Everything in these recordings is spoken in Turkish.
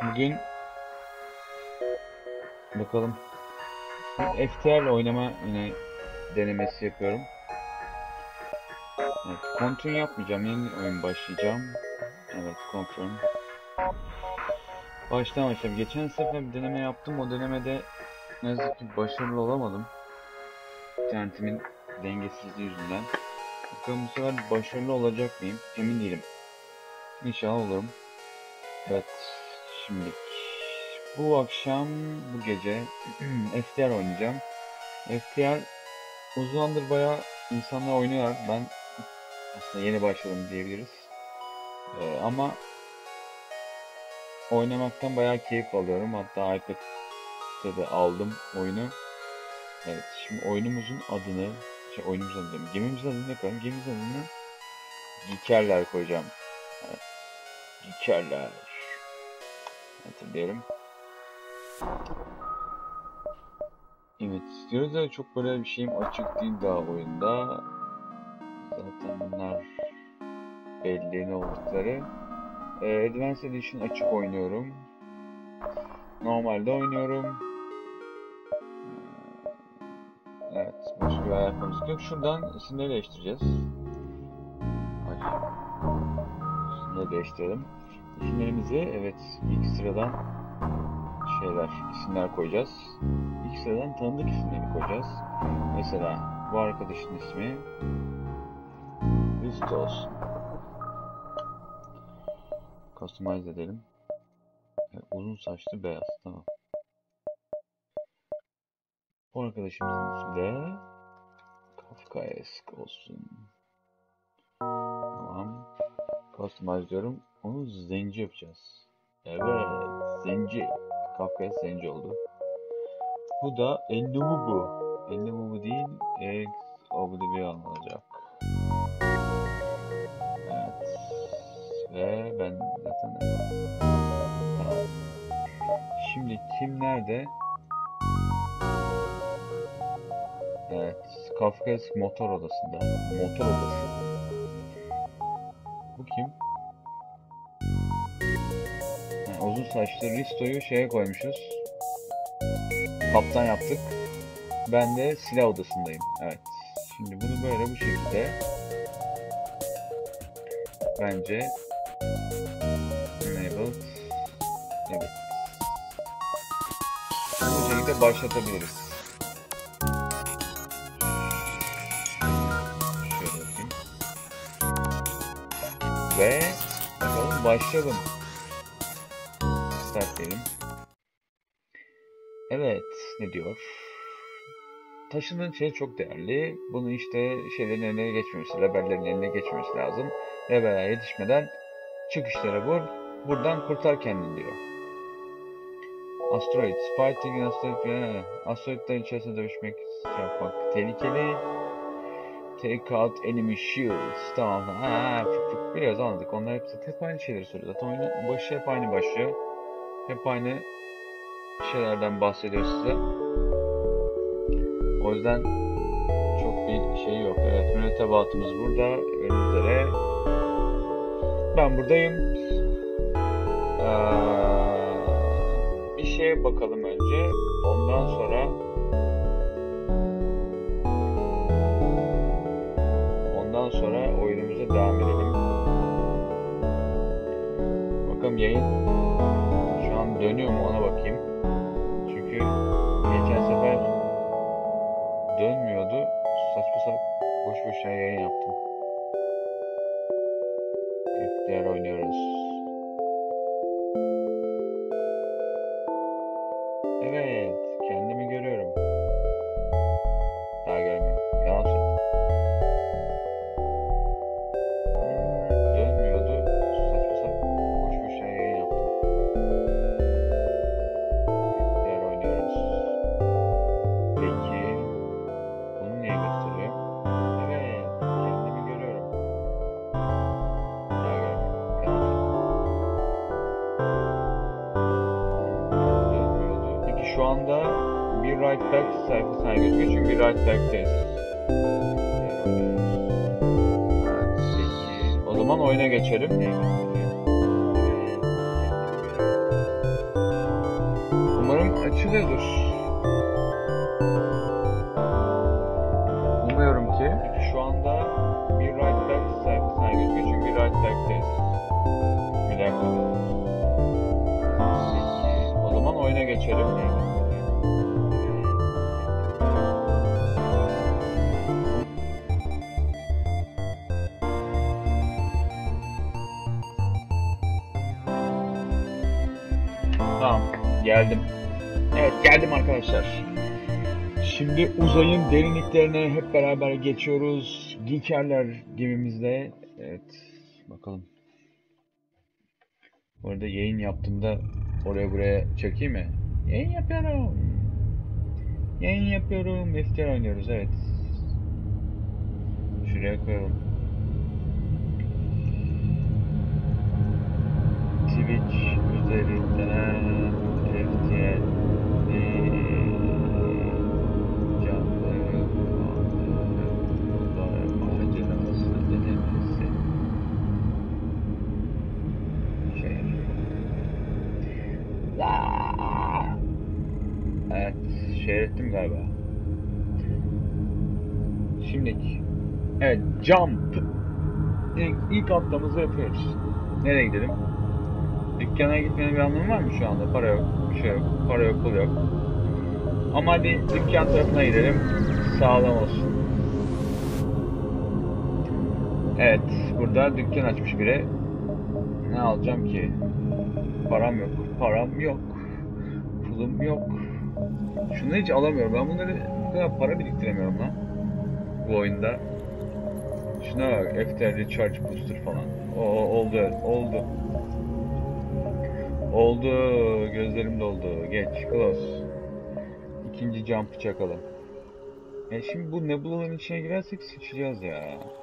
Bugün bakalım FTL oynama yine denemesi yapıyorum. Evet, kontrol yapmayacağım. Yeni oyun başlayacağım. Evet, kontrol. Baştan başlayalım. Geçen sefer bir deneme yaptım. O denemede ne yazık ki başarılı olamadım. İnternetimin dengesizliği yüzünden. Bakalım bu sefer başarılı olacak mıyım? Emin değilim. İnşallah olurum. Evet, şimdi bu akşam, bu gece FTL oynayacağım. FTL uzun zamandır bayağı insanlar oynuyorlar. Ben aslında yeni başladım diyebiliriz. Ama oynamaktan bayağı keyif alıyorum. Hatta iPad'de de aldım oyunu. Evet, şimdi oyunumuzun adını, oyunumuzun adını diyorum. Gemimizin adını ne koyalım? Gemimizin adını Gikerler koyacağım. Evet, Gikerler. Hatırlıyorum. Evet, diyoruz da çok böyle bir şeyim açık değil daha oyunda. Zaten bunlar belli ne oldukları. Advanced Edition açık oynuyorum. Normalde oynuyorum. Evet, başka bir ayakkabımız yok. Şuradan isimleri değiştireceğiz. İsimleri değiştirelim. İsimlerimizi, evet, ilk sıradan isimler koyacağız. İlk sıradan tanıdık isimleri koyacağız. Mesela bu arkadaşın ismi List olsun. Customize edelim. Uzun saçlı beyaz, tamam. Bu arkadaşımızın ismi de Kafkaesk olsun. Tamam. Customize diyorum. Onu zenci yapacağız. Evet, zenci. Kafkaesk zenci oldu. Bu da Enlumubu. Enlumubu değil, Ex Oblivion olacak. Evet. Ve ben zaten evet. Tamam. Şimdi kim nerede? Evet. Kafkaesk motor odasında. Motor odası. Bu kim? Yani uzun saçlı Risto'yu şeye koymuşuz. Kaptan yaptık. Ben de silah odasındayım. Evet. Şimdi bunu böyle bu şekilde bence enabled. Evet. Bu şekilde başlatabiliriz. Şöyle yapayım. Ve bakalım başlayalım. Start diyelim. Evet, ne diyor? Taşıdığın şey çok değerli. Bunu işte şeylerin eline geçmemesi, rebellerin eline geçmemesi lazım. Rebeller yetişmeden çık işlere vur, buradan kurtar kendini diyor. Asteroids, fighting in asteroidlerin içerisinde dövüşmek yapmak tehlikeli. Take out enemy shields. Tamam. Biraz anladık. Onlar hep aynı şeyleri söylüyor. Zaten oyunun başı hep aynı başlıyor. Hep aynı şeylerden bahsediyor size. O yüzden çok bir şey yok. Evet, mürettebatımız burada. Önümüzde. Ben buradayım. Bir şeye bakalım önce. Ondan sonra oyunumuza devam edelim. Bakalım yayın şu an dönüyor mu ona bakayım. Çünkü geçen sefer dönmüyordu. Saçma sapan boş boşuna yayın yaptım. FTL oynuyoruz. Evet, kendimi görüyorum. Daha görmüyorum. Yalan söyledim. Dönmüyordu. Saçma sapan boş boşuna yayın yaptım. FTL oynuyoruz. Peki, bunu niye gösteriyor? Evet, kendimi görüyorum. Daha görmüyorum. Yalan söyledim. Dönmüyordu. Peki şu anda bir write back sayfasına gözüküyor çünkü bir write back'teyiz. O zaman oyuna geçelim. geçerim. Tamam, geldim. Evet, geldim arkadaşlar. Şimdi uzayın derinliklerine hep beraber geçiyoruz. Geekerler gemimizde. Evet, bakalım. Bu arada yayın yaptığımda oraya buraya çekeyim mi? Yayın yapıyorum. Yayın yapıyorum. FTR oynuyoruz, evet. Şuraya koyalım. Twitch üzerinden FTR canlı macerası denemesi şey evet, şey ettim galiba. Şimdiki evet, jump ilk atlamızı yapıyoruz. Nereye gidelim? Dükkana gitmenin bir anlamı var mı şu anda? Para yok, bir şey yok, para yok, pul yok. Ama hadi dükkan tarafına gidelim. Sağlam olsun. Evet, burada dükkan açmış biri. Ne alacağım ki? Param yok, param yok. Pulum yok. Şunu hiç alamıyorum. Ben bunları bu kadar para biriktiremiyorum lan. Bu oyunda. Şuna bak, FTR Recharge Booster falan. Oldu, oldu. Oldu, gözlerim doldu. Geç, close. İkinci jump'ı çakalım. Şimdi bu nebulaların içine girersek sıçacağız ya.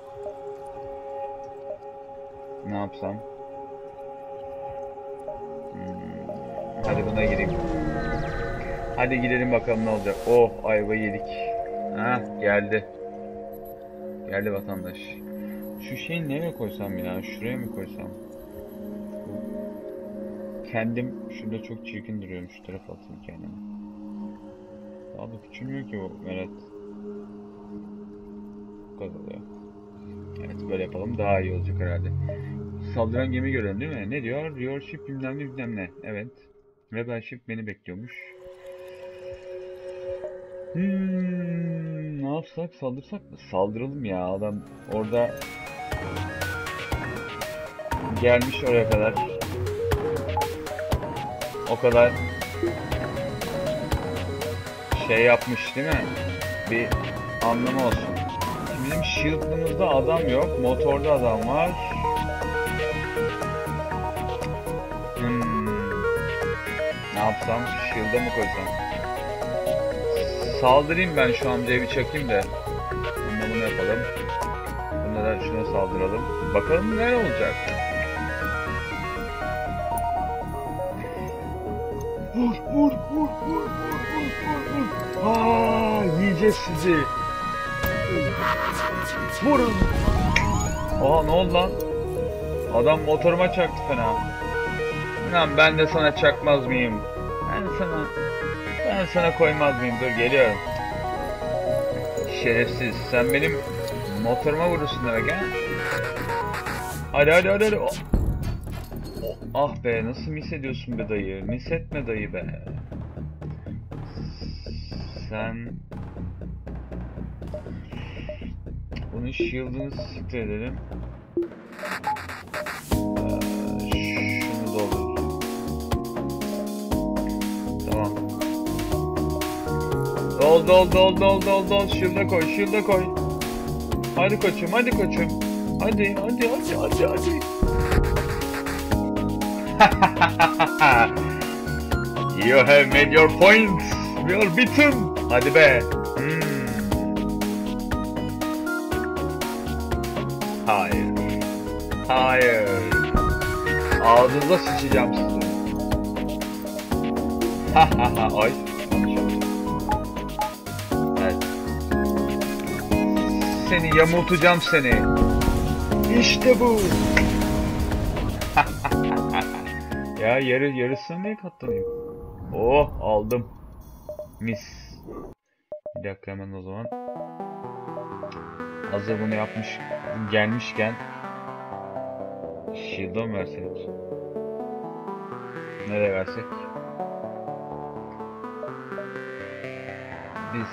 Ne yapsam? Hadi buna gireyim. Hadi gidelim bakalım ne olacak. Oh, ayva yedik. Hah, geldi. Geldi vatandaş. Şu şeyi nereye koysam ya? Şuraya mı koysam? Kendim şurada çok çirkin duruyorum. Şu tarafa atayım kendimi. Abi küçülmüyor ki bu Meret. Bu kadar oluyor. Evet, böyle yapalım daha iyi olacak herhalde. Saldıran gemi görelim değil mi? Ne diyor? Your ship bilmem ne bilmem ne. Evet. Rebel ship beni bekliyormuş. Ne yapsak? Saldırsak mı? Saldıralım ya. Adam orada gelmiş oraya kadar. O kadar şey yapmış değil mi? Bir anlamı olsun. Şimdi bizim shield'ımızda adam yok. Motorda adam var. Ne yapsam? Shield'a mı koysam? Saldırayım ben şu amcaya, bir çakayım da. Bunu yapalım. Buna da şuna saldıralım. Bakalım ne olacak? Vur vur vur vur vur vur vur. Yiyeceğiz sizi. Vurun. Ne oldu lan? Adam motoruma çaktı fena. Lan ben de sana çakmaz mıyım? Ben sana koymaz mıyım? Dur geliyorum. Şerefsiz. Sen benim motoruma vurursun demek ha? Hadi. Ah be, nasıl mis ediyorsun be dayı? Mis etme dayı be. Sen... Bunun shield'ını siktir edelim. Şunu doldur. Tamam. Dol. Shield'a koy. Hadi koçum. Hadi. You have made your points. We are beaten. Hadi be. Hayır. Ağzınıza sıçacağım sizi. Ay. Evet. Seni yamultacağım seni. İşte bu. Ya yarısına niye katlanayım? Oh, aldım. Mis. Bir dakika hemen o zaman. Hazır bunu gelmişken shield'a mı versek? Nereye versek? biz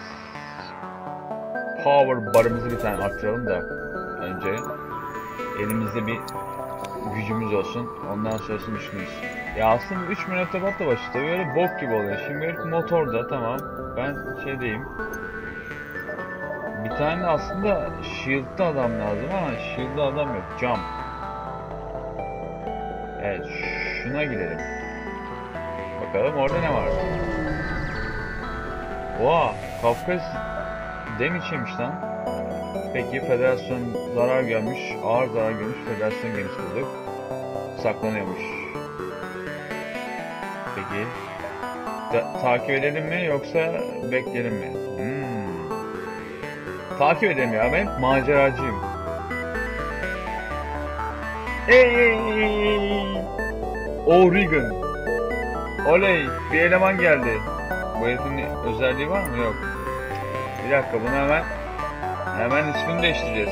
power barımızı bir tane arttıralım da önce elimizde bir gücümüz olsun. Ondan sonrasını düşünürüz. Ya aslında 3 mürettebatla başlıyor. Böyle bok gibi oluyor. Şimdi motorda tamam. Ben şeydeyim. Bir tane aslında shield'lı adam lazım ama shield'lı adam yok. Jump. Evet, şuna gidelim. Bakalım orada ne var? Oha, Kafkas damage yemiş lan. Peki, Federasyon zarar görmüş, ağır zarar görmüş Federasyon gemisi bulduk. Saklanıyormuş. Peki, takip edelim mi yoksa bekleyelim mi? Takip edelim ya, ben maceracıyım. Hey! Oregon. Oley, bir eleman geldi. Bu herifin özelliği var mı? Yok. Bir dakika, bunu hemen ismini değiştireceğiz.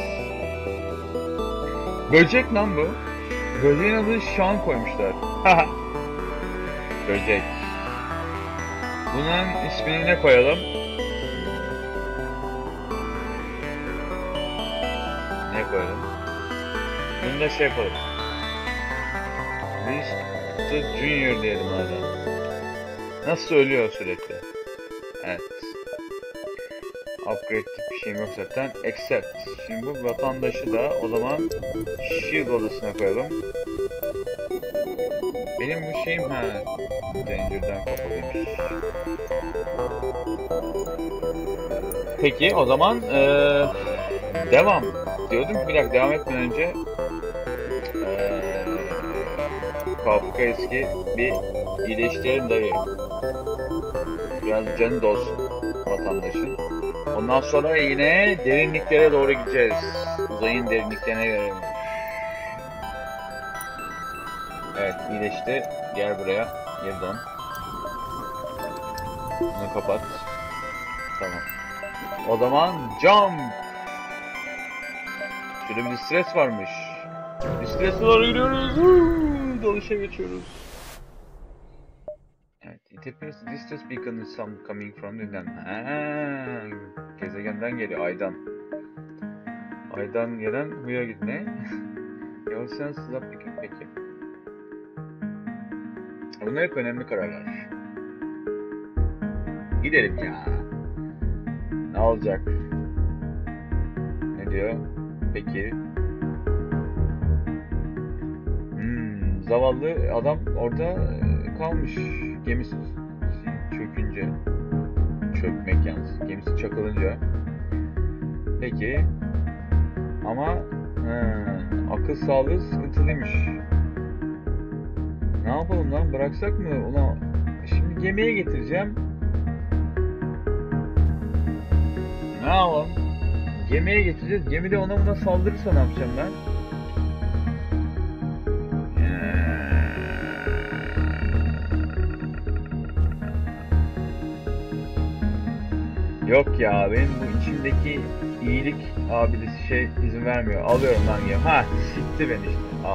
Böcek lan bu. Böceğin adını Sean koymuşlar. Böcek. Bunun ismini ne koyalım? Ne koyalım? Bunu da şey yapalım. Mr. Junior diyelim hala. Nasıl söylüyor sürekli? Evet. Upgrade bir şeyim yok zaten. Accept. Şimdi bu vatandaşı da o zaman Shield odasına koyalım. Benim bu şeyim Danger'dan kapalıymış. Peki o zaman devam diyordum. Bir dakika, devam etmeden önce Kafka eski bir iyileştirelim dayı. Biraz canı dolsun vatandaşın. Ondan sonra yine derinliklere doğru gideceğiz. Uzayın derinliklerine göre. Evet, iyileşti. Gel buraya. Geri dön. Bunu kapat. Tamam. O zaman jump. Şurada bir stres varmış. Stres'e doğru gidiyoruz. Dalışa geçiyoruz. Evet, it appears this test beacon is some coming from the gezegenden geliyor, aydan. Aydan gelen buraya gitme. Yavaştan sızap peki. Bunlar hep önemli kararlar. Gidelim ya. Ne olacak? Ne diyor? Peki. Zavallı adam orada kalmış. Gemisi çökünce. Çökmek yalnız. Gemisi çakılınca. Peki. Ama akıl sağlığı sıkıntılıymış. Ne yapalım lan? Bıraksak mı? Ulan şimdi gemiye getireceğim. Ne yapalım? Gemiye getireceğiz. Gemide ona buna saldırırsa ne yapacağım ben? Yok ya, benim bu içimdeki iyilik abidesi izin vermiyor. Alıyorum lan gemi. Sikti beni işte. Ah.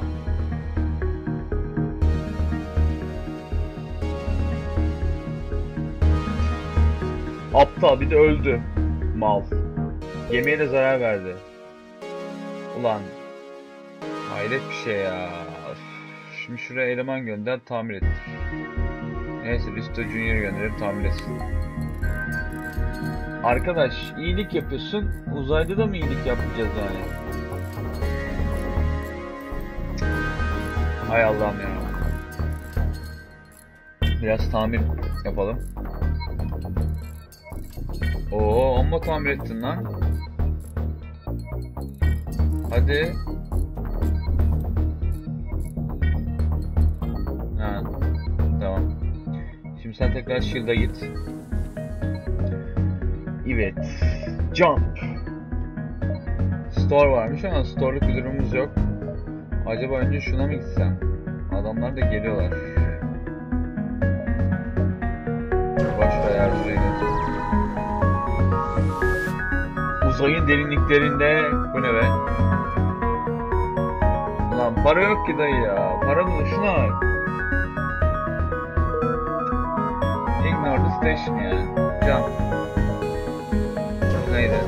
Aptal, bir de öldü. Mal. Gemiye de zarar verdi. Ulan. Hayret bir şey ya. Şimdi şuraya eleman gönder, tamir ettir. Neyse, Risto Junior gönderir, tamir etsin. Arkadaş, iyilik yapıyorsun. Uzayda da mı iyilik yapacağız yani? Hay Allah'ım ya. Biraz tamir yapalım. Oo, amma tamir ettin lan. Hadi. Tamam. Şimdi sen tekrar Shield'a git. Evet. Jump. Store varmış ama store'luk bir durumumuz yok. Acaba önce şuna mı gitsem? Adamlar da geliyorlar. Boşver ya, buraya git. Uzayın derinliklerinde. Bu ne be? Ulan para yok ki dayı ya. Paramızı şuna bak. Ignore the station ya. Jump. neydi?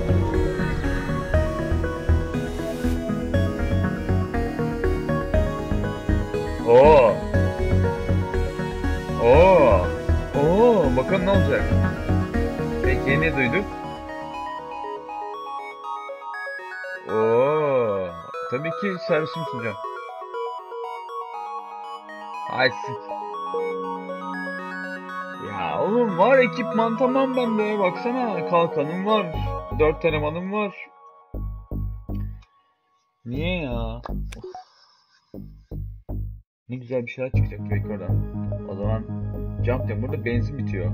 Oo. Oo. Oo. Bakalım ne olacak? Peki ne duyduk? Oo. Tabii ki servisimi sunacağım. Ay ya oğlum var ekipman tamam bende. Baksana kalkanım var. 4 elemanım var. Niye ya? Ne güzel bir şeyler çıkacak belki oradan. O zaman jump diyorum. Burada benzin bitiyor.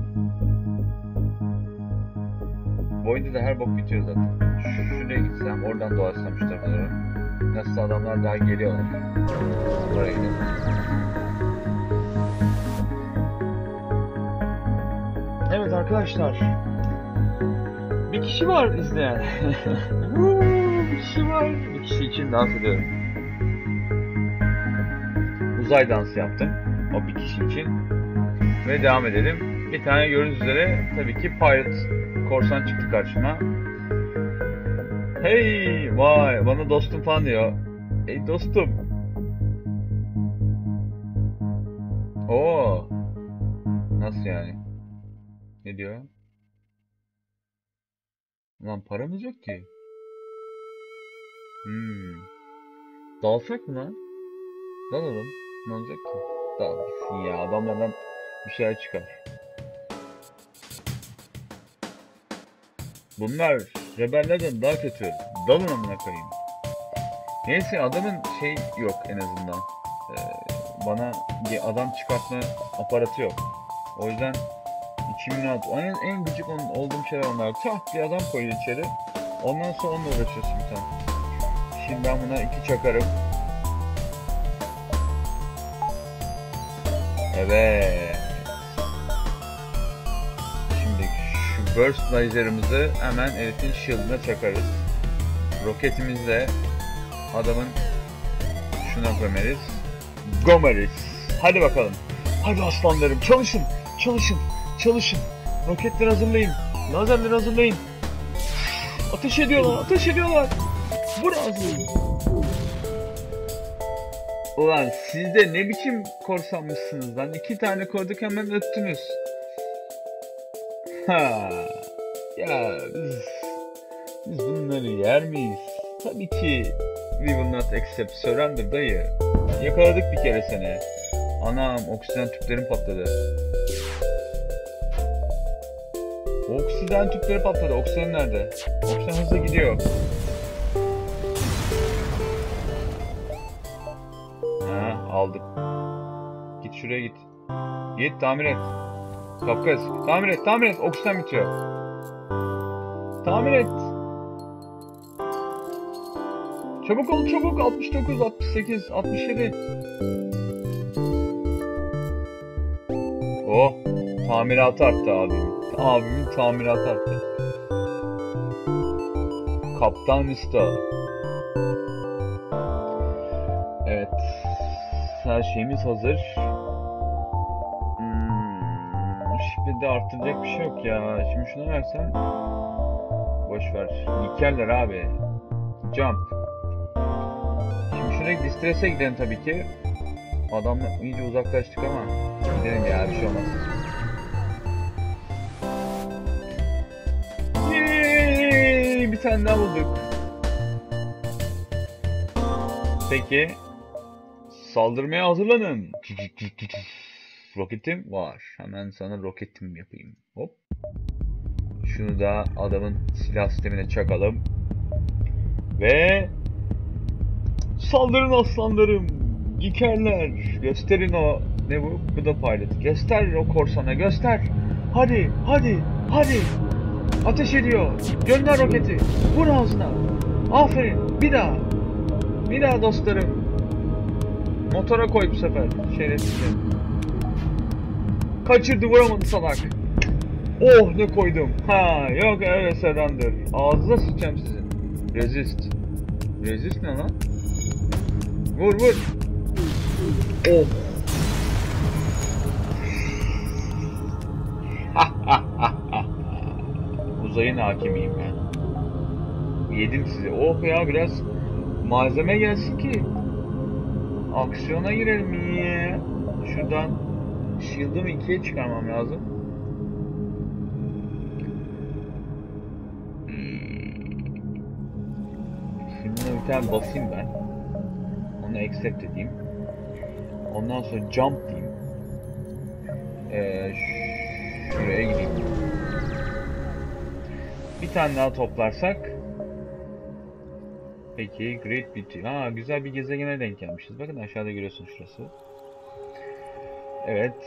Bu oyunda da her bok bitiyor zaten. Şuraya gitsem, oradan dolaşsam şu tarafa doğru. Nasıl adamlar daha geliyorlar. Buraya gidelim. Evet arkadaşlar. Bir kişi var izleyen. Bir kişi var. Bir kişi için dans ediyorum. Uzay dansı yaptım. O bir kişi için. Ve devam edelim. Bir tane gördüğünüz üzere tabii ki pirate korsan çıktı karşıma. Hey vay bana dostum falan diyor. Hey dostum. Oo. Nasıl yani? Ne diyor? Lan paramız yok ki. Dalsak mı lan? Dalalım. Ne olacak ki? Dal gitsin ya. Adamlardan bir şeyler çıkar. Bunlar rebellerden daha kötü. Dalın amına koyayım. Neyse adamın şey yok en azından. Bana bir adam çıkartma aparatı yok. O yüzden içimin rahat. En gıcık olduğum şeyler onlar. Çat bir adam koyuyor içeri. Ondan sonra onunla uğraşıyorsun bir tane. Şimdi ben buna 2 çakarım. Evet. Şimdi şu burst laser'ımızı hemen herifin shield'ına çakarız. Roketimizle adamın şuna gömeriz. Gömeriz. Hadi bakalım. Hadi aslanlarım çalışın. Çalışın. Çalışın. Roketleri hazırlayın. Lazerleri hazırlayın. Ateş ediyorlar. Ateş ediyorlar. Vur ağzını. Ulan siz de ne biçim korsanmışsınız lan. 2 tane koyduk hemen öttünüz. Ha. Ya biz bunları yer miyiz? Tabii ki we will not accept surrender dayı. Yakaladık bir kere seni. Anam oksijen tüplerim patladı. Oksijen tüpleri patladı. Oksijen nerede? Oksijen hızla gidiyor. Ha aldım. Git şuraya git. Git tamir et. Kafkas tamir et tamir et. Oksijen bitiyor. Tamir et. Çabuk ol çabuk. 69, 68, 67. Oh. Tamiratı arttı abim. Abimin tamiratı arttı. Kaptan Usta. Evet. Her şeyimiz hazır. Şimdi de arttıracak bir şey yok ya. Şimdi şuna versen. Boşver. Nikerler abi. Jump. Şimdi şuraya distress'e gidelim tabii ki. Adamla iyice uzaklaştık ama. Gidelim ya bir şey olmaz. Yeeey, bir tane daha bulduk. Peki. Saldırmaya hazırlanın. Roketim var. Hemen sana roketim yapayım. Hop. Şunu da adamın silah sistemine çakalım. Ve saldırın aslanlarım. Gikerler. Gösterin o. Ne bu? Bu da pilot. Göster o korsana. Göster. Hadi. Hadi. Hadi. Ateş ediyor. Gönder roketi. Vur ağzına. Aferin. Bir daha. Bir daha dostlarım. Motora koy bu sefer. Şerefsizim. Kaçırdı vuramadı salak. Oh ne koydum. Ha yok öyle surrender. Ağzına sıçacağım sizin. Resist. Resist ne lan? Vur vur. Oh. Uzayın hakimiyim ben. Yedim sizi. Oh ya, biraz malzeme gelsin ki aksiyona girelim. Niye? Şuradan shield'ımı 2'ye çıkarmam lazım. Şimdi bir tane basayım ben. Onu accept edeyim. Ondan sonra jump diyeyim. Şuraya gideyim. Bir tane daha toplarsak. Peki, Great Beauty. Ha, güzel bir gezegene denk gelmişiz. Bakın aşağıda görüyorsun şurası. Evet.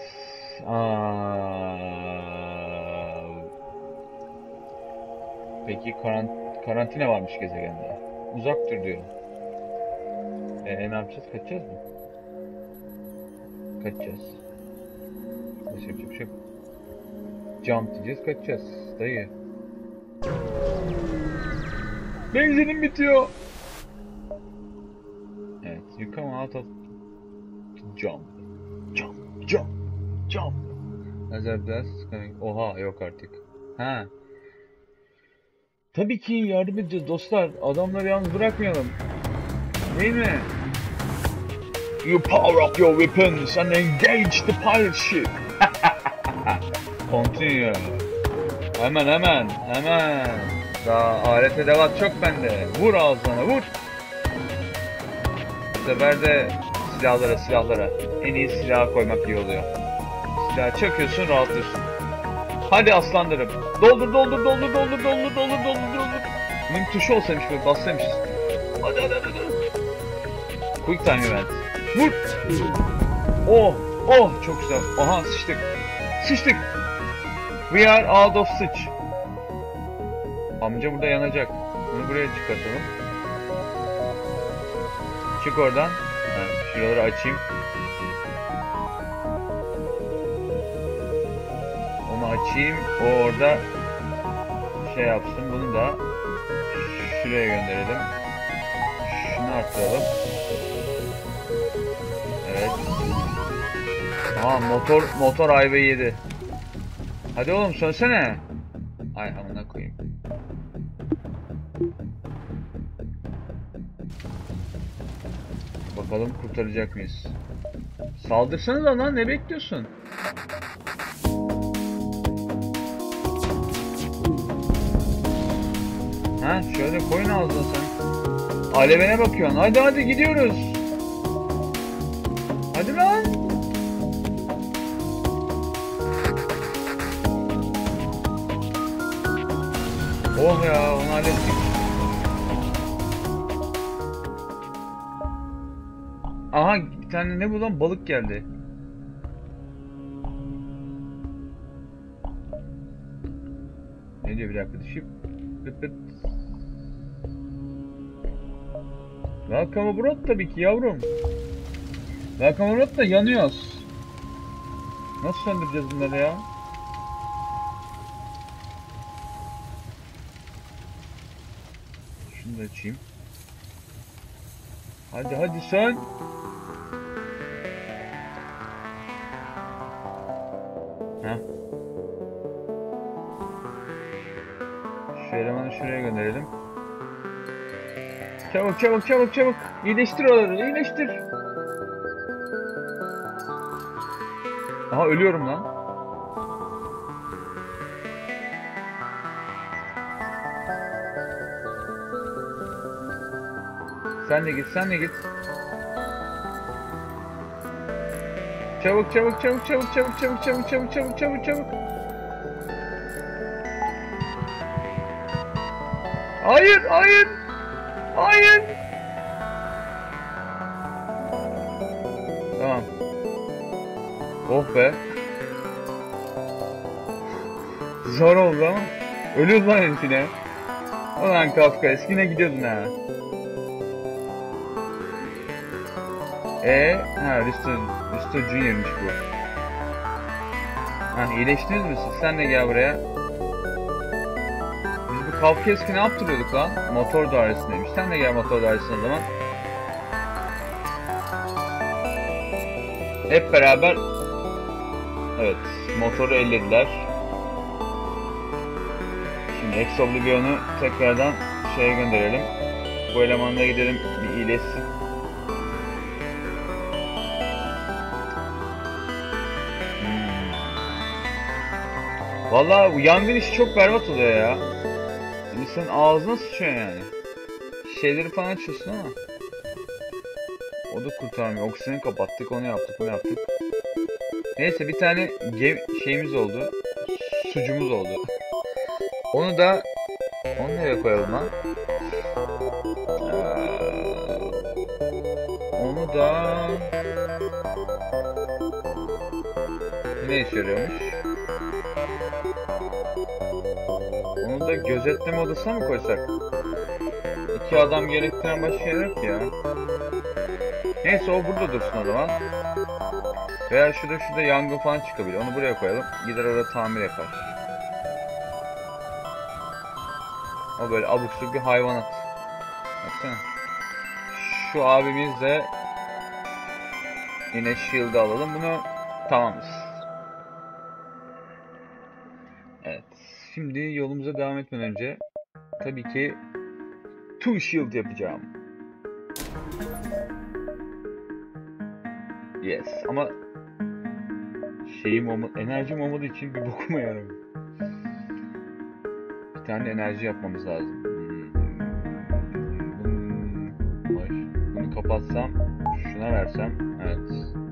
Peki karantina varmış gezegende. Uzaktır diyor. Ne yapacağız? Kaçacağız mı? Kaçacağız. Başka bir şey yok. Jump diyeceğiz, kaçacağız. Dayı. Benzinim bitiyor. Evet. You come out of jump. Jump. Jump. Jump. Laser blast coming. Oha, yok artık. Ha. Tabii ki yardım edeceğiz dostlar. Adamları yalnız bırakmayalım. Değil mi? You power up your weapons and engage the pirate ship. Continue. Hemen. Daha alet edevat çok bende. Vur ağzına, vur. Bu sefer de silahlara. En iyi silaha koymak iyi oluyor. Silahı çakıyorsun, rahatlıyorsun. Hadi aslanlarım. Doldur. Bunun tuşu olsaymış böyle bassaymışız. Hadi. Quick time event. Vur. Oh, çok güzel. Aha, sıçtık. We are out of sıç. Amca burada yanacak. Bunu buraya çıkartalım. Çık oradan. Şuraları açayım. Onu açayım. O orada şey yapsın. Bunu da şuraya gönderelim. Şunu arttıralım. Evet. Aha, motor ayva yedi. Hadi oğlum, sönsene. Ay amına koyayım. Bakalım kurtaracak mıyız? Saldırsanıza lan, ne bekliyorsun? Ha, şöyle koyun ağzına sen. Alevine bakıyorsun. Hadi gidiyoruz. Hadi lan. Oh ya, onu hallettik. Aha, bir tane ne bu lan, balık geldi. Ne diyor, bir dakika düşüp. Pıt. Welcome abroad tabii ki yavrum. Welcome abroad da yanıyoruz. Nasıl söndüreceğiz bunları ya? Şunu da açayım. Hadi sön. Heh. Şu elemanı şuraya gönderelim. Çabuk. İyileştir oraları, iyileştir. Aha, ölüyorum lan. Sen de git. Çabuk. Hayır. Tamam. Oh be. Zor oldu ama. Ölüyoruz lan herifine. Ulan Kafka, eskine gidiyordun ha. Risto Junior'mış bu. Ha, iyileştiniz mi siz? Sen de gel buraya. Biz bu Kafka eski ne yaptırıyorduk lan? Motor dairesindeymiş. Sen de gel motor dairesine o zaman. Hep beraber. Evet, motoru ellediler. Şimdi Ex Oblivion'u tekrardan şeye gönderelim. Bu elemanla gidelim bir iyileşsin. Vallahi bu yangın işi çok berbat oluyor ya. İnsanın ağzına sıçıyor yani. Şeyleri falan açıyorsun ama o da kurtarmıyor. Oksijeni kapattık, onu yaptık, bunu yaptık. Neyse bir tane şeyimiz oldu. Sucumuz oldu. Onu nereye koyalım lan? Onu da ne işe yarıyormuş? Onu da gözetleme odasına mı koysak? 2 adam gerektiren başka şey yok ya. Neyse o burada dursun o zaman. Veya şurada yangın falan çıkabilir. Onu buraya koyalım. Gider orada tamir yapar. O böyle abuk subuk bir hayvanat. Baksana. Şu abimiz de yine shield'ı alalım. Bunu tamamız. Evet. Şimdi yolumuza devam etmeden önce tabii ki 2 shield yapacağım. Yes. Ama enerjim olmadığı için bir bokuma yaramıyor. Bir tane enerji yapmamız lazım. Bunu kapatsam, şuna versem, evet.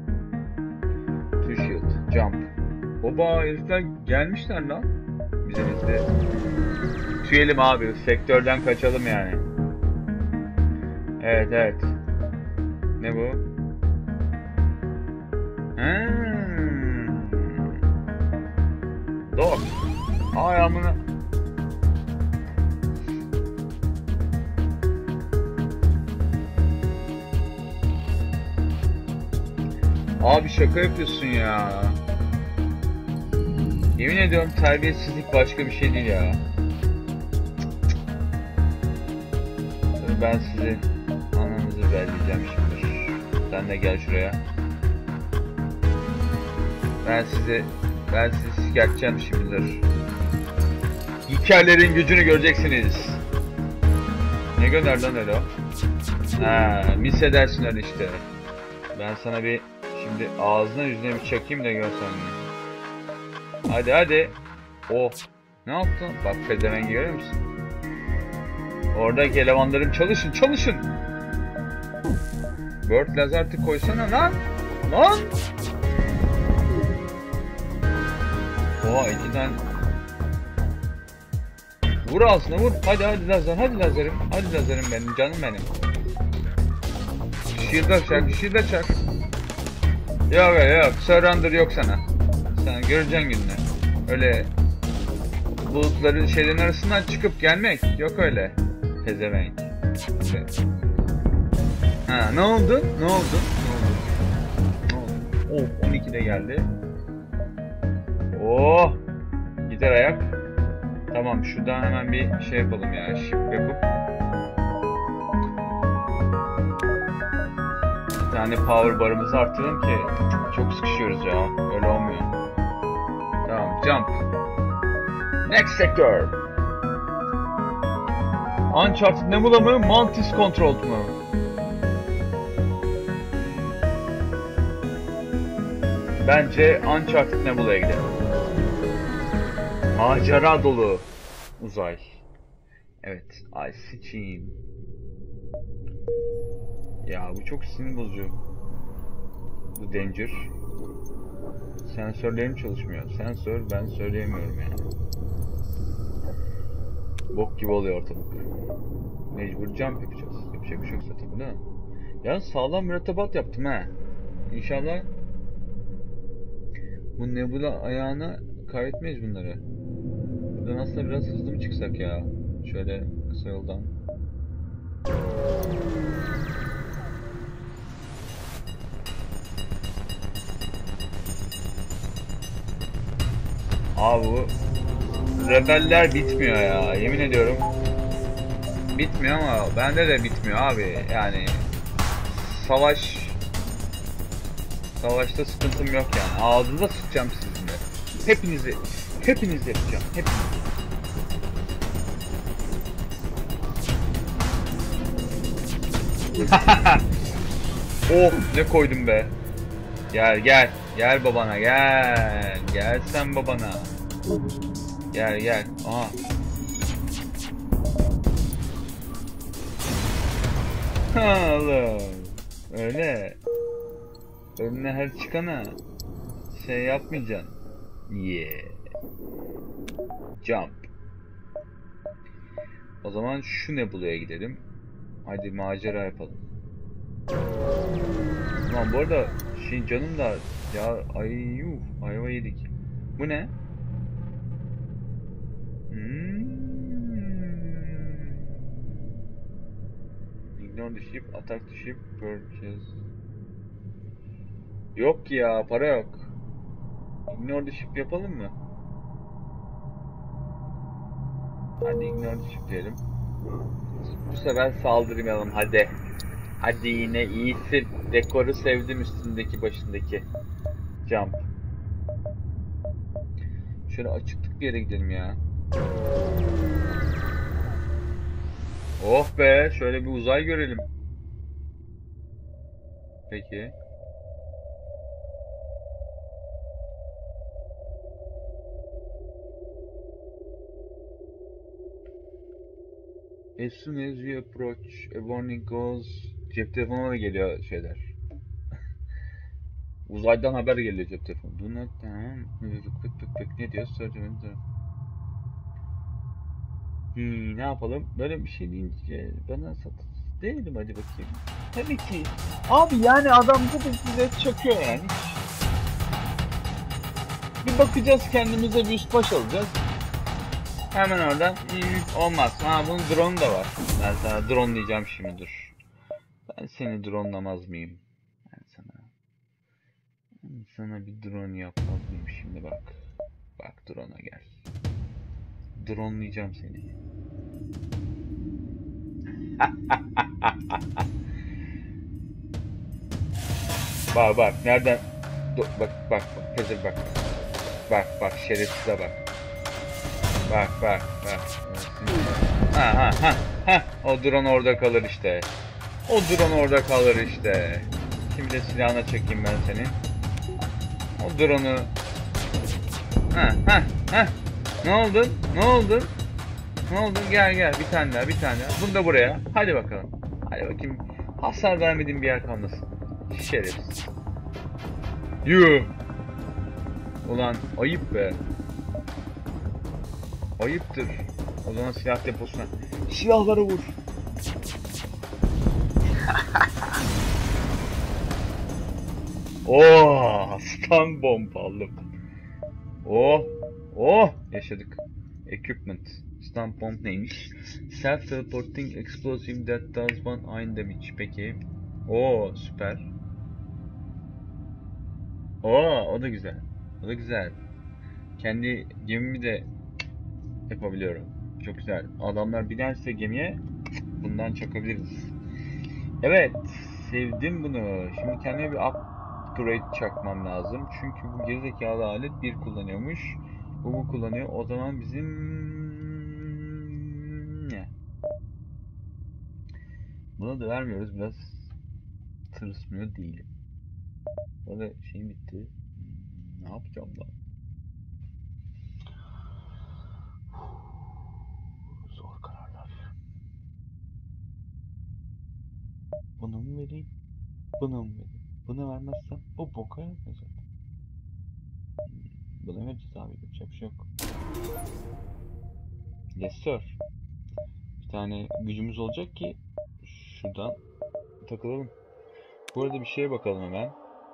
2 shield, jump. Oba herifler gelmişler lan. Biz de tüyelim abi, sektörden kaçalım yani. Evet. Ne bu? Dog. Ay amına. Abi şaka yapıyorsun ya. Yemin ediyorum terbiyesizlik başka bir şey değil ya. Ben sizi ananızı vereceğim şimdi. Sen de gel şuraya. Ben sizi sikerteceğim şimdidir. Hikayelerin gücünü göreceksiniz. Ne gönder lan öyle o? Mis edersin öyle işte. Ben sana bir şimdi ağzına yüzüne bir çakayım da görsen. Hadi. Oh. Ne yaptın? Bak pezevengi görüyor musun? Oradaki elemanlarım çalışın. Bird lazerti koysana lan. Oha 2 tane. Vur ağzına vur. Hadi lazer. Hadi lazerim benim. Canım benim. Shield'a çak. Yok. Surrender yok sana. Sen göreceksin gününü. Öyle bulutların şeylerin arasından çıkıp gelmek. Yok öyle. Pezevenk. Ne oldu? Oh 12'de geldi. Oh! Gider ayak. Tamam şuradan hemen bir şey yapalım ya. Ship yapıp bir tane power barımızı arttıralım ki çok sıkışıyoruz ya. Öyle olmuyor. Tamam jump. Next sector. Uncharted Nebula mı? Mantis Controlled mu? Bence Uncharted Nebula'ya gidelim. Macera dolu uzay. Evet, ay sıçayım. Ya bu çok sinir bozucu. Bu danger. Sensörlerim çalışmıyor. Sensör ben söyleyemiyorum yani. Bok gibi oluyor ortalık. Mecbur jump yapacağız. Yapacak bir şey yoksa tabii değil mi? Ya sağlam mürettebat yaptım ha. İnşallah bu Nebula ayağına kaybetmeyiz bunları. Buradan aslında biraz hızlı mı çıksak ya? Şöyle kısa yoldan. Abi bu rebeller bitmiyor ya. Yemin ediyorum. Bitmiyor ama bende de bitmiyor abi. Yani savaşta sıkıntım yok yani. Ağzınıza sıkacağım sizinle. Hepinizi yapacağım. Hepinizi. Oh ne koydum be. Gel gel. Gel babana gel. Gel sen babana. Gel gel. Aha. Oğlum. Öyle. Önüne her çıkana şey yapmayacaksın. Yeah. Jump. O zaman şu Nebula'ya gidelim. Hadi macera yapalım. Lan bu arada şey canım da ya ayva yedik. Bu ne? Ignore the ship, attack the ship, purchase. Yok ya, para yok. Ignore the ship yapalım mı? Hadi ignore the ship diyelim. Bu sefer saldırmayalım hadi. Hadi yine iyisin. Dekoru sevdim üstündeki başındaki. Jump. Şöyle açıklık bir yere gidelim ya. Oh be, şöyle bir uzay görelim. Peki. As soon as you approach, a warning goes. Cep telefonuna da geliyor şeyler. Uzaydan haber geliyor cep telefonu. Do not tamam. Ne diyor? Ne yapalım? Böyle bir şey deyince bana değilim hadi bakayım. Tabii ki. Abi yani adam bu bize çakıyor yani. Bir bakacağız kendimize bir üst baş alacağız. Hemen oradan olmaz. Ha bunun drone da var. Ben sana drone diyeceğim şimdi dur. Ben seni dronelamaz mıyım? Ben sana bir drone yapmaz mıyım şimdi bak. Bak drone'a gel. Dronelayacağım seni. Bak bak nereden bak Pezir bak. Bak şerefsize bak. Bak. Ha. O drone orada kalır işte. O drone orada kalır işte. Şimdi de silahına çekeyim ben seni. O drone'u. Ha. Ne oldu? Gel bir tane daha. Bunu da buraya. Hadi bakalım. Hadi bakayım. Hasar vermediğim bir yer kalmasın. Şerefsiz. Yuh. Ulan ayıp be. Ayıptır. O zaman silah deposuna. Silahlara vur. Oh, stun bomb aldım. Oh, yaşadık. Equipment. Stun bomb neymiş? Self teleporting explosive that does one iron damage. Peki. Süper. O da güzel. Kendi gemimi de yapabiliyorum. Çok güzel. Adamlar binerse gemiye bundan çakabiliriz. Evet. Sevdim bunu. Şimdi kendime bir upgrade çakmam lazım. Çünkü bu gerizekalı alet bir kullanıyormuş. Bu kullanıyor. O zaman bizim ne? Buna da vermiyoruz. Biraz tırsmıyor değilim. Burada şeyim bitti. Ne yapacağım lan? Zor kararlar. Bunu mu vereyim? Bunu mu vereyim? Bunu vermezsem bu boka yapmayacak. Buna vereceğiz abi. Yapacak bir şey yok. Yes sir. Bir tane gücümüz olacak ki şuradan takılalım. Bu arada bir şeye bakalım hemen.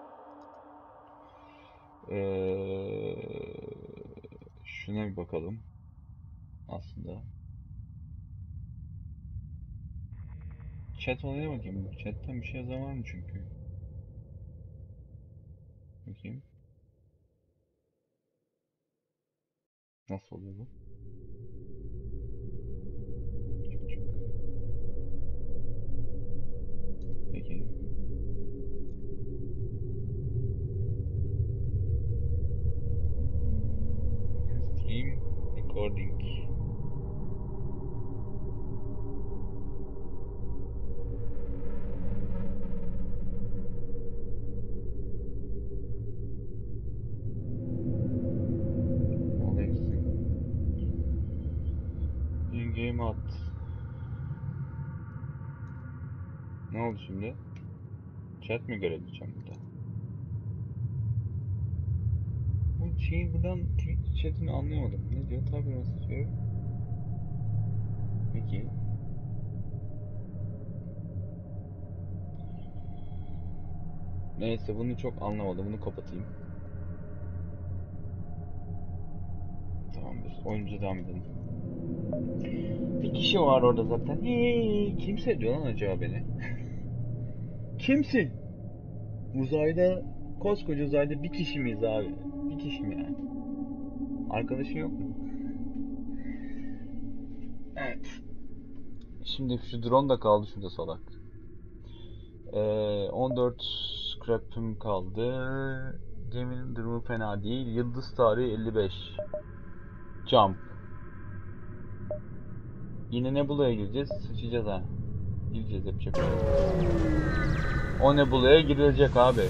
Şuna bir bakalım. Aslında. Chat olayına bakayım. Chat'ten bir şey yazan var mı çünkü? Bakayım. Nasıl oluyor bu? Peki. Stream recording. mi attı? Ne oldu şimdi? Chat mi görebileceğim burada? Bu şeyin buradan Twitch chatini anlayamadım. Ne diyor? Tabii nasıl diyor? Peki. Neyse bunu çok anlamadım. Bunu kapatayım. Tamamdır. Oyunumuza devam edelim. Bir kişi var orada zaten. Hey, kimse diyor lan acaba beni? Kimsin? Uzayda, koskoca uzayda bir kişi miyiz abi? Bir kişi mi yani? Arkadaşın yok mu? Evet. Şimdi şu drone da kaldı şurada salak. 14 scrap'im kaldı. Geminin durumu fena değil. Yıldız tarihi 55. Jump. Yine Nebula'ya gireceğiz. Sıçacağız ha. Gireceğiz, yapacak bir şey yok. O Nebula'ya girilecek abi.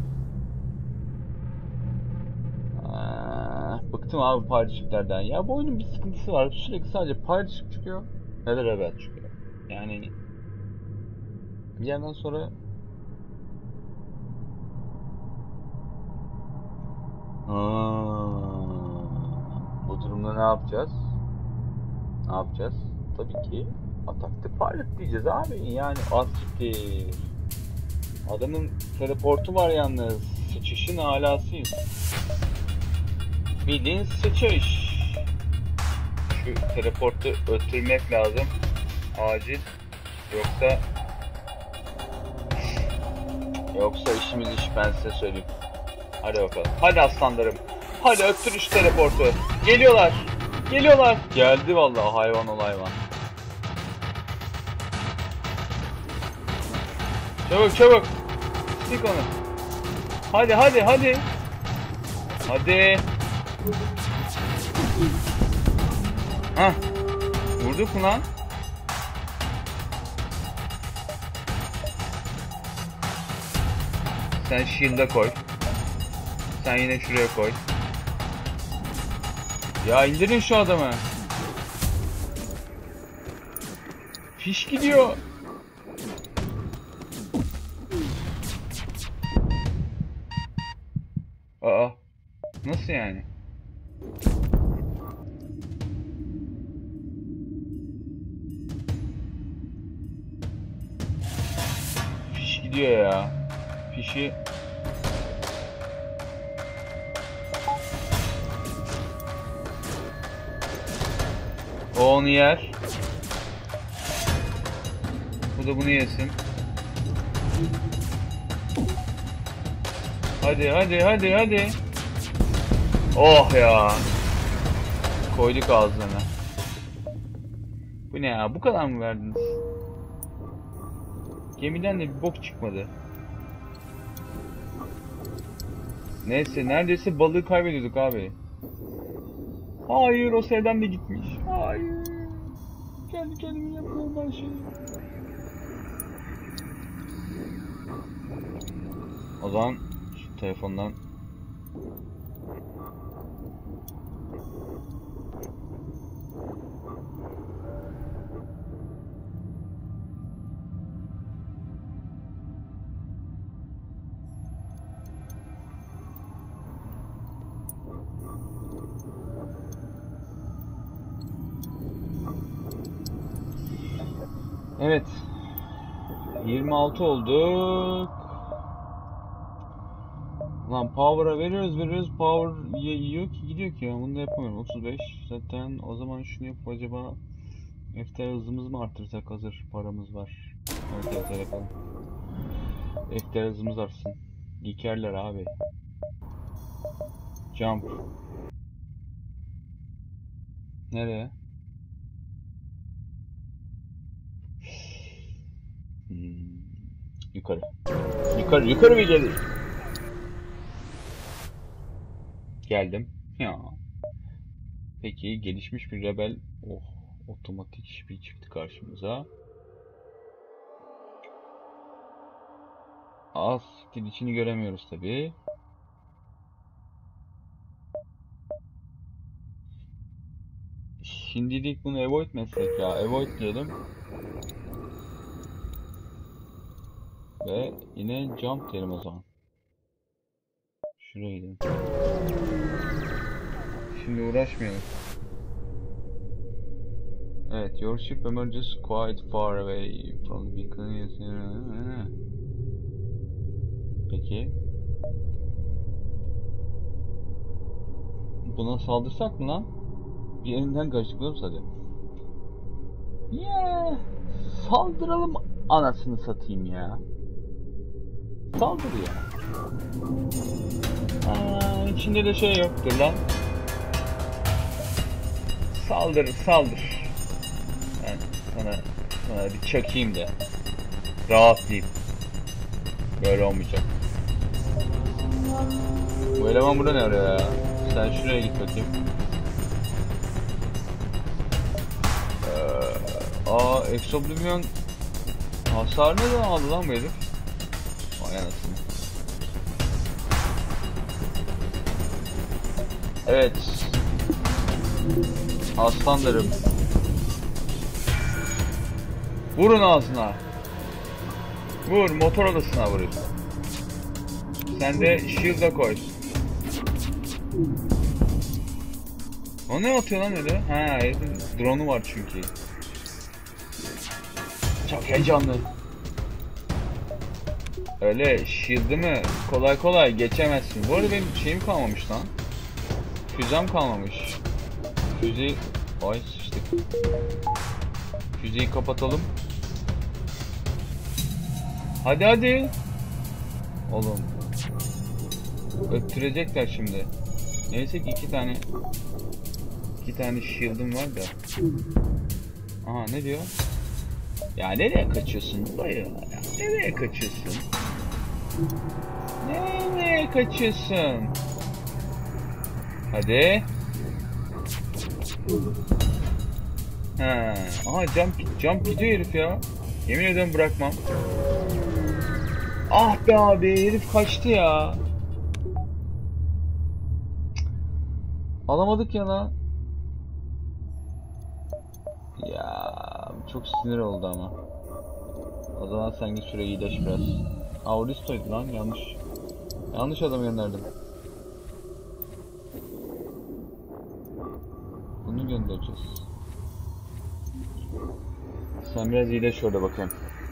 Bıktım abi paylaşıklardan. Ya bu oyunun bir sıkıntısı var. Sürekli sadece paylaşık çıkıyor. Neler evet çıkıyor. Yani bir yerden sonra bu durumda ne yapacağız? Ne yapacağız? Tabii ki atakta pilot diyeceğiz abi. Yani siktir. Adamın teleportu var yalnız. Sıçışın alasıyız. Bildiğin sıçış. Şu teleportu öttürmek lazım. Acil. Yoksa işimiz iş, ben size söyleyeyim. Hadi bakalım. Hadi aslanlarım. Hadi öttür şu teleportu. Geliyorlar. Geliyorlar. Geldi vallahi hayvan ol hayvan. Çabuk çabuk. Sık onu. Hadi hadi hadi. Hadi. Hah. Vurduk mu lan? Sen shield'a koy. Sen yine şuraya koy. Ya indirin şu adamı. Fiş gidiyor. Aa. Nasıl yani? Fiş gidiyor ya. Fişi. O onu yer. Bu da bunu yesin. Hadi hadi hadi hadi. Oh ya. Koyduk ağzına. Bu ne ya? Bu kadar mı verdiniz? Gemiden de bir bok çıkmadı. Neyse neredeyse balığı kaybediyorduk abi. Hayır o sevdam da gitmiş. Hayır. Kendi kendime yapıyorum ben şeyi. O zaman şu telefondan evet 26 olduk. Lan power'a veriyoruz power yiyor ki gidiyor ki ya bunu da yapamıyorum 35 zaten o zaman şunu yapıp acaba FTR hızımızı mı arttırsak hazır paramız var. Evet yapalım. FTR hızımız artsın. Dikerler abi. Jump. Nereye? Yukarı. Yukarı bir gelir. Geldim. Ya. Peki gelişmiş bir rebel. Oh. Otomatik bir çıktı karşımıza. Az siktir içini göremiyoruz tabi. Şimdilik bunu avoid mi etsek ya? Avoid diyelim. Ve yine jump diyelim o zaman. Şuraya gidelim. Şimdi uğraşmayalım. Evet, your ship emerges quite far away from the beacon. Peki. Buna saldırsak mı lan? Bir yerinden kaçıklıyorum sadece. Ya saldıralım anasını satayım ya. Saldır ya. İçinde de şey yoktur lan. Saldır, saldır. Ben sana bir çakayım da rahatlayayım. Böyle olmayacak. Bu eleman burada ne arıyor ya? Sen şuraya git bakayım. Exoblivion hasar neden aldı lan bu herif? Vay anasını. Evet. Aslanlarım. Vurun ağzına. Vur, motor odasına vurur. Sen de shield'a koy. O ne atıyor lan öyle? Ha, drone'u var çünkü. Çok heyecanlı. Öyle shield'ımı kolay kolay geçemezsin. Bu arada benim şeyim kalmamış lan. Füzem kalmamış. Füzeyi... Ay sıçtık. Füzeyi kapatalım. Hadi hadi. Oğlum. Öttürecekler şimdi. Neyse ki iki tane shield'ım var da. Aha ne diyor? Ya nereye kaçıyorsun dayı ya? Nereye kaçıyorsun? Nereye kaçıyorsun? Hadi. Ha. Aha jump gidiyor herif ya. Yemin ederim bırakmam. Ah be abi herif kaçtı ya. Alamadık ya lan. Ya çok sinir oldu ama. O zaman sen git şuraya iyileş biraz. Auristo'ydu lan, yanlış adam gönderdim. Bunu göndereceğiz. Sen biraz iyileş orada bakayım.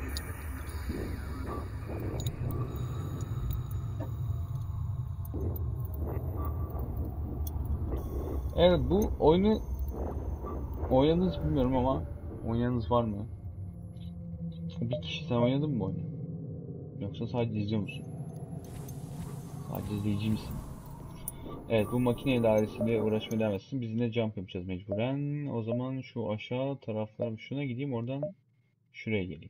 Evet, bu oyunu oynadınız bilmiyorum ama oynayanınız var mı? Bir kişi sen oynadın mı bu oyunu? Yoksa sadece izliyor musun? Sadece izleyici misin? Evet, bu makine idaresiyle uğraşmaya devam etsin. Biz yine jump yapacağız mecburen. O zaman şu aşağı taraflara şuna gideyim, oradan şuraya geleyim.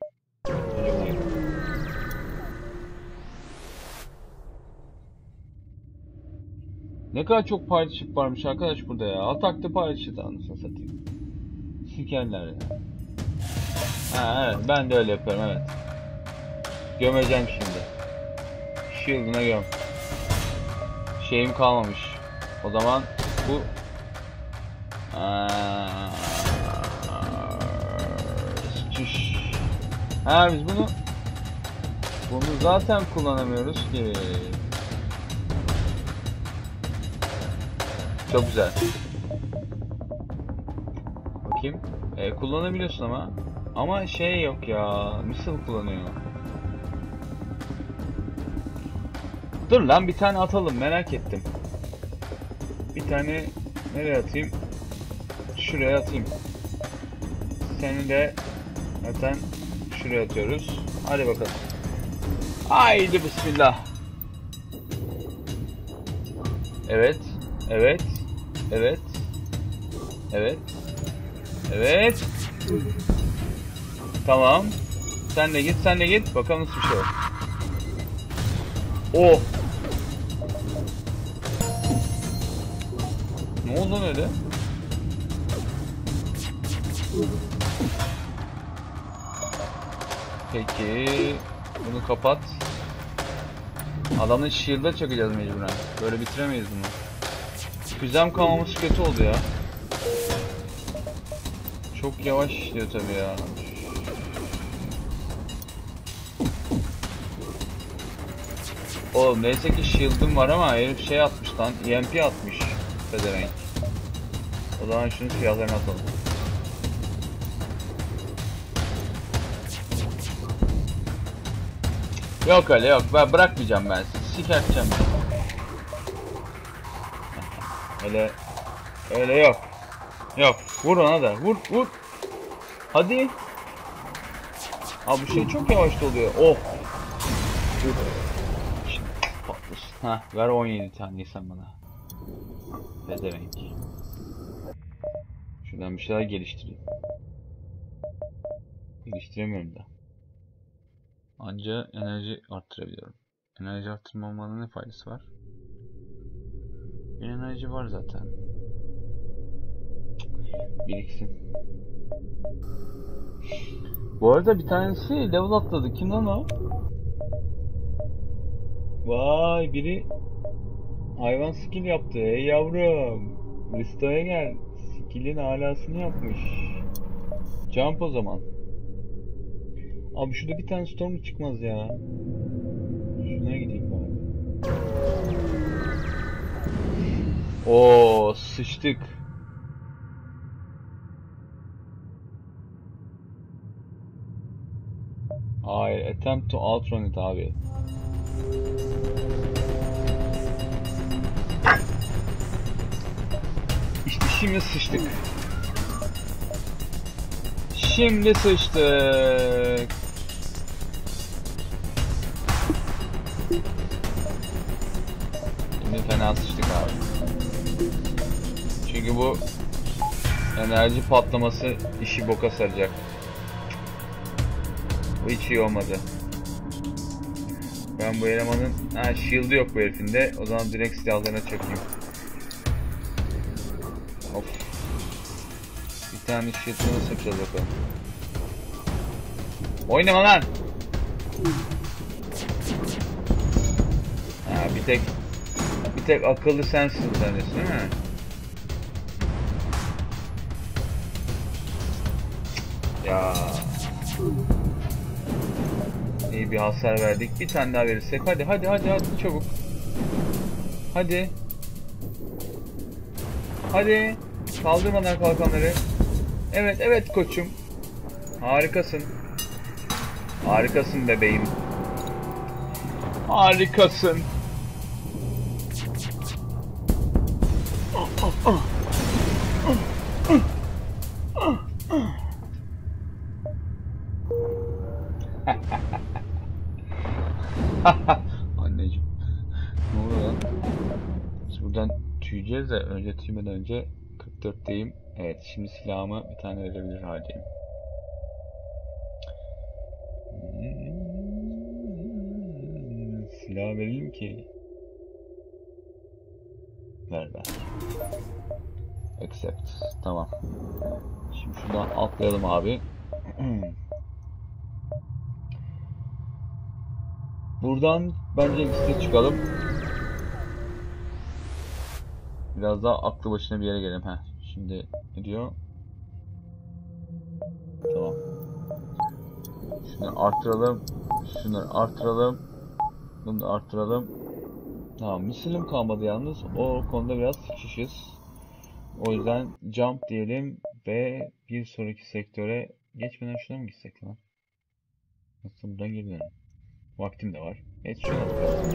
Ne kadar çok pirate ship varmış arkadaş burada ya. Atakta pirate ship anasını satayım. Sikerler ya. Ha evet, ben de öyle yapıyorum, evet. Gömeceğim şimdi. Shield'ına göm. Şeyim kalmamış. O zaman bu ha biz bunu zaten kullanamıyoruz ki. Çok güzel. Bakayım. Kullanabiliyorsun ama şey yok ya. Missile kullanıyor. Dur lan, bir tane atalım, merak ettim. Bir tane nereye atayım? Şuraya atayım. Seni de zaten şuraya atıyoruz. Hadi bakalım. Haydi bismillah. Evet. Evet. Evet. Evet. Evet. Tamam. Sen de git. Bakalım nasıl bir şey var. Oh. Ne oldu lan öyle? Peki. Bunu kapat. Adamın shield'a çakacağız mecburen. Böyle bitiremeyiz bunu. Füzem kalmaması kötü oldu ya. çok yavaş işliyor tabii ya. Oğlum neyse ki shield'ım var ama herif şey atmış lan, EMP atmış pezevenk. O zaman şunu silahlarına atalım. Yok öyle yok, ben bırakmayacağım ben sizi, sikerteceğim ben. Öyle yok. Yok, vur ona da, vur. Hadi. Abi bu şey çok yavaş doluyor. Oh. Şimdi patlasın. Heh, ver 17 tane sen bana. Pezevenk. Şuradan bir şeyler geliştireyim. Geliştiremiyorum da. Anca enerji arttırabiliyorum. Enerji arttırmamanın ne faydası var? Bir enerji var zaten. Biriksin. Bu arada bir tanesi level atladı. Kim lan o? Vay, biri hayvan skill yaptı. Ey yavrum. Risto'ya gel. Skill'in alasını yapmış. Jump o zaman. Abi şurada bir tane storm çıkmaz ya. Şuna gideyim bari. Oo, sıçtık. Hayır, attempt to outrun it abi. İşte şimdi sıçtık. Şimdi sıçtık. Şimdi fena sıçtık abi. Çünkü bu enerji patlaması işi boka saracak. Bu hiç iyi olmadı. Ben bu elemanın... Ha, shield'ı yok bu herifin de. O zaman direkt silahlarına çakayım. Of. Bir tane shield'ını nasıl yapacağız bakalım. Oynama lan! Ha, bir tek akıllı sensin zannediyorsun değil mi? Ya. İyi bir hasar verdik. Bir tane daha verirsek. Hadi çabuk. Hadi. Kaldır bana kalkanları. Evet koçum. Harikasın. Harikasın bebeğim. Harikasın. Anneciğim. Ne oluyor lan? Biz buradan tüyeceğiz de tüymeden önce 44'teyim. Evet, şimdi silahımı bir tane verebilir haldeyim. Silah verelim ki. Ver. Accept. Tamam. Şimdi şuradan atlayalım abi. Buradan bence liste çıkalım. Biraz daha aklı başına bir yere gelelim. Şimdi ne diyor? Tamam. Şunu arttıralım. Şunları arttıralım. Bunu da arttıralım. Tamam, misilim kalmadı yalnız. O konuda biraz sıçışız. O yüzden jump diyelim ve bir sonraki sektöre geçmeden şuna mı gitsek lan? Nasıl buradan geri dönelim? Vaktim de var. Evet, şuna bakalım.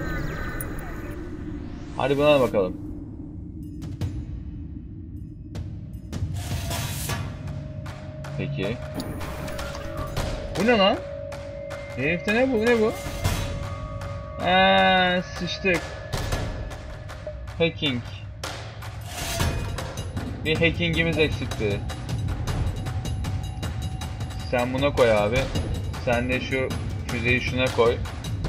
Hadi buna bakalım. Peki. Bu ne lan? Herifte ne bu? Ne bu? Sıçtık. Hacking. Bir hackingimiz eksikti. Sen buna koy abi. Sen de şu füzeyi şuna koy.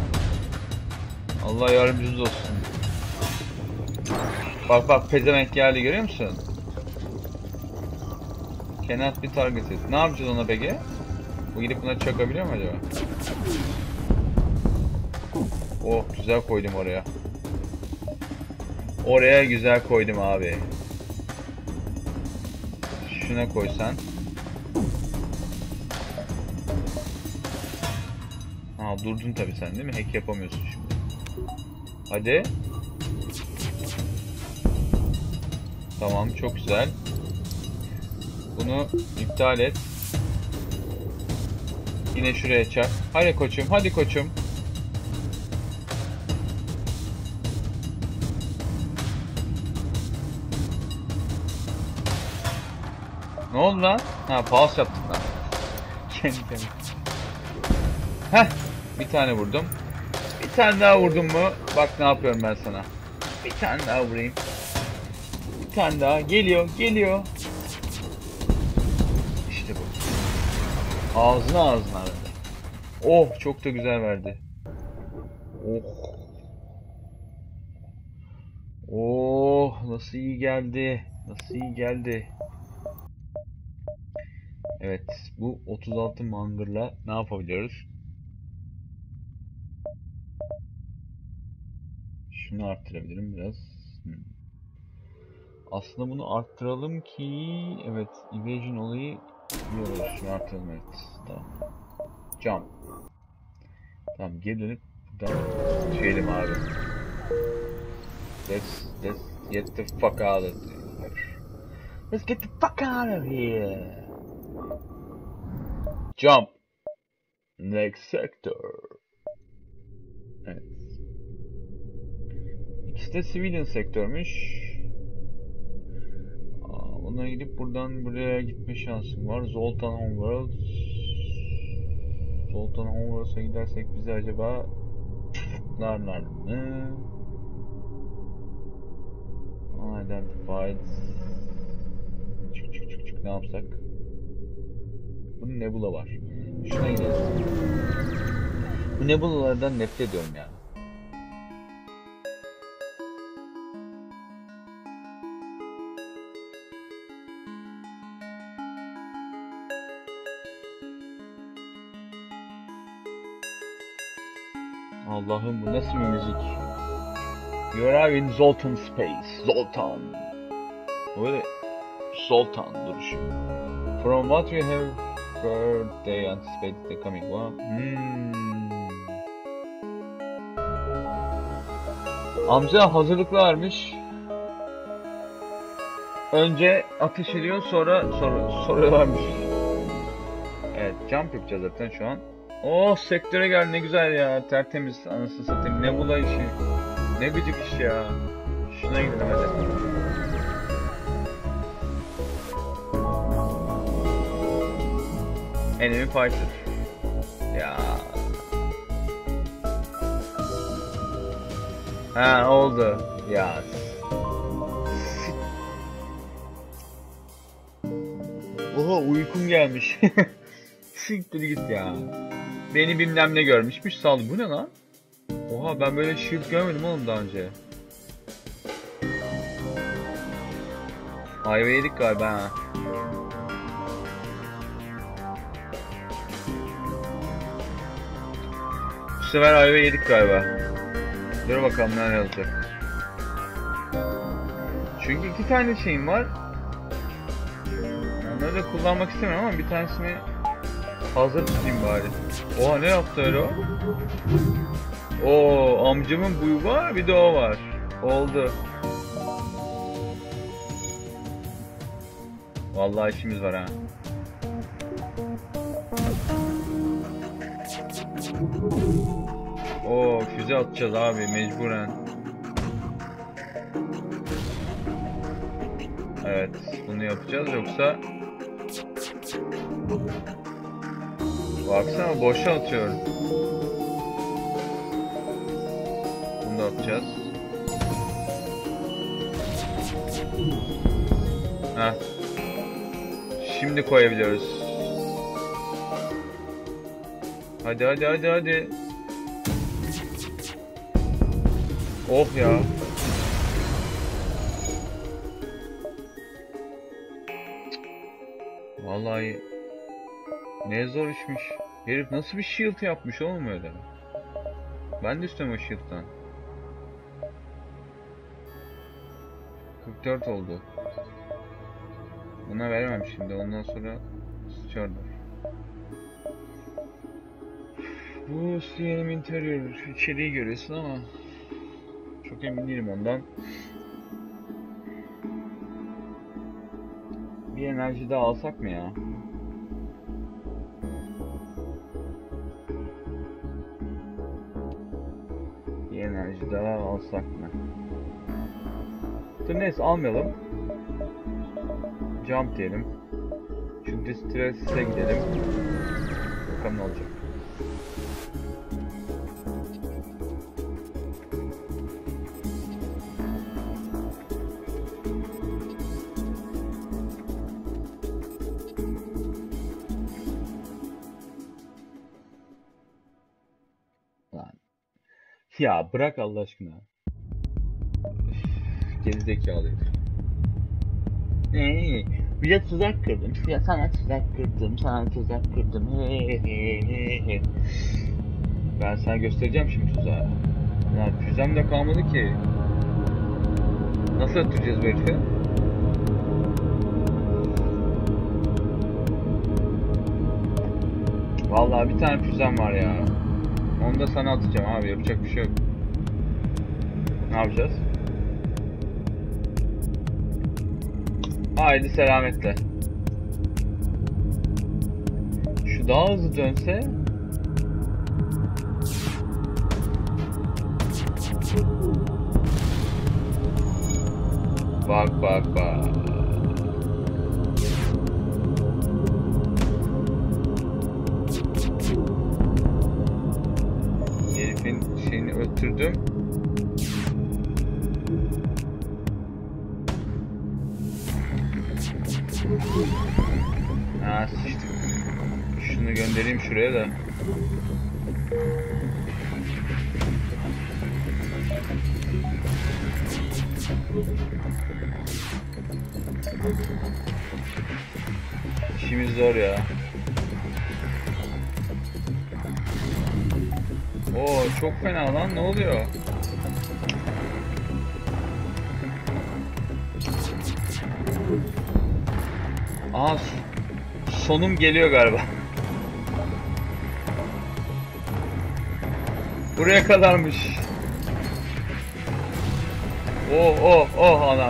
Allah yardımcınız olsun. Bak pezevenk geldi, görüyor musun? Cannot be targeted. Ne yapacağız ona peki? Bu gidip buna çakabiliyor mu acaba? Oh, güzel koydum oraya. Oraya güzel koydum abi. Şuna koysan. Ha, durdun tabii sen değil mi? Hack yapamıyorsun şimdi. Hadi. Tamam, çok güzel. Bunu iptal et. Yine şuraya çak. Hadi koçum, hadi koçum. Ne oldu lan? Ha, pause yaptım lan. Kendime. Heh, bir tane vurdum. Bir tane daha vurdum mu? Bak ne yapıyorum ben sana. Bir tane daha vurayım. Bir tane daha. Geliyor, geliyor. İşte bu. Ağzına verdi. Oh, çok da güzel verdi. Oh. Oh, nasıl iyi geldi. Nasıl iyi geldi. Evet, bu 36 mangırla ne yapabiliyoruz? Şunu arttırabilirim biraz. Aslında bunu arttıralım ki evet, evasion olayı iyi olur. Şunu arttıralım, evet. Tamam. Jump. Tamam, geri dönüp buradan düşelim abi. Let's get the fuck out of here. Let's get the fuck out of here. Jump. Next sector. Evet. İkisi de civilian sektörmüş. Buna gidip buradan buraya gitme şansım var. Zoltan Homeworld. Zoltan Homeworld'a gidersek bizi acaba narlar mı? Unidentified. Çık çık çık çık, ne yapsak? Bunun Nebula var. Şuna gidelim. Bu Nebula'lardan nefret ediyorum ya. Allah'ım, bu nasıl bir müzik? You are in Zoltan space. Zoltan. Böyle Zoltan duruşu. From what we have heard, they anticipate the coming one. Amca hazırlıklarmış. Önce ateş ediyor, sonra soruyorlarmış. Evet, jump yapacağız zaten şu an. Oh, sektöre gel, ne güzel ya, tertemiz, anasını satayım, Nebula işi, ne gıcık iş ya. Şuna gidelim hadi. Enemy fighter. Ya. Ha, oldu. Ya. Oha, uykum gelmiş. Siktir git ya. Beni bilmem ne görmüşmüş, saldı. Bu ne lan? Oha, ben böyle shield görmedim oğlum daha önce. Ayva yedik galiba ha. Bu sefer ayva yedik galiba. Dur bakalım ne olacak. Çünkü iki tane şeyim var. Onları da kullanmak istemiyorum ama bir tanesini hazır tutayım bari. Oha, ne yaptı öyle o? Oo, amcamın buyu var, bir de o var. Oldu. Vallahi işimiz var ha. Oo, füze atacağız abi mecburen. Evet, bunu yapacağız yoksa baksana, boşa atıyorum. Bunu da atacağız. Heh. Şimdi koyabiliyoruz. Hadi hadi hadi hadi. Oh ya. Vallahi ne zor işmiş. Herif nasıl bir shield yapmış oğlum öyle. Ben de istiyorum o shield'dan. 44 oldu. Buna veremem şimdi. Ondan sonra çalışıyordur. Bu CNM interior içeriği görüyorsun ama çok emin değilim ondan. Bir enerji daha alsak mı ya? Bir enerji daha alsak mı? Dur neyse almayalım. Jump diyelim. Şu Distress'e gidelim. Bakalım ne olacak. Lan. Ya bırak Allah aşkına. Gerizekalı herif. Bir de tuzak kırdım. Ya sana tuzak kırdım, sana tuzak kırdım. Ben sana göstereceğim şimdi tuzağı. Lan füzem de kalmadı ki. Nasıl atacağız bu herifi? Vallahi bir tane füzem var ya. Onu da sana atacağım abi, yapacak bir şey yok. Ne yapacağız? Haydi selametle. Şu daha hızlı dönse. Bak bak bak. Herifin şeyini öttürdüm. Ha sıçtık. Şunu göndereyim şuraya da. İşimiz zor ya. Oo çok fena lan, ne oluyor? Aha sonum geliyor galiba. Buraya kadarmış. Oh oh oh anam.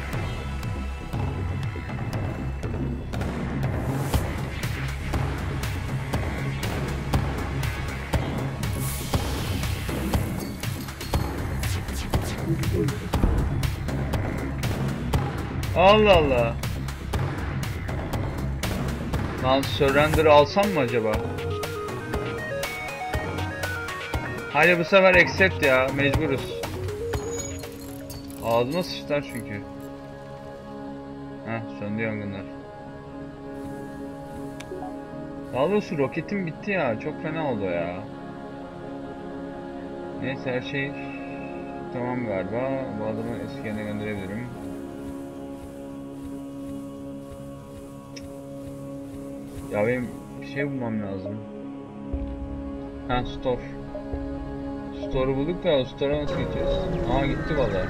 Allah Allah. Lan surrender alsam mı acaba? Hayır bu sefer accept ya, mecburuz. Ağzıma sıçtılar çünkü. Heh söndü yangınlar. Daha doğrusu roketim bitti ya, çok fena oldu ya. Neyse her şey tamam galiba. Bu adamı eski yerine gönderebilirim. Ya benim bir şey bulmam lazım. Ha store. Store'u bulduk da store'a nasıl gideceğiz? Aa gitti valla.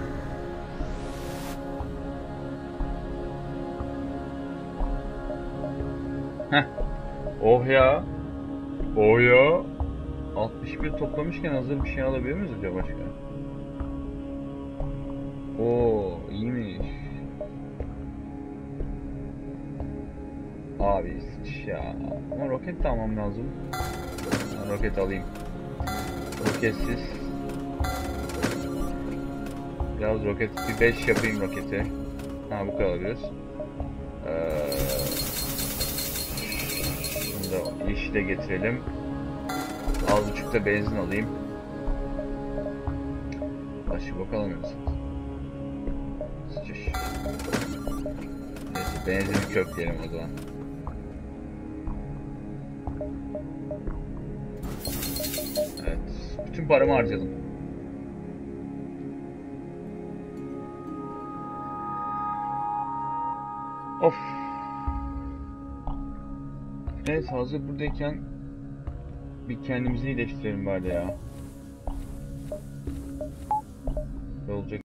Heh. Oh ya. Oh ya. 61 toplamışken hazır bir şey alabiliyor muyuz acaba başka? Oo iyiymiş. Abi sıç ya. Ama roket de almam lazım. Ben roket alayım. Roketsiz. Biraz roket, bir 5 yapayım roketi. Ha bu kadar alabiliyoruz. Şunu da yeşile getirelim. Az buçuk da benzin alayım. Başka bok alamıyoruz. Sıçış. Neyse benzini kökleyelim o zaman. Evet. Bütün paramı harcadım. Of. Neyse hazır buradayken bir kendimizi iyileştirelim bari ya. Ne olacak?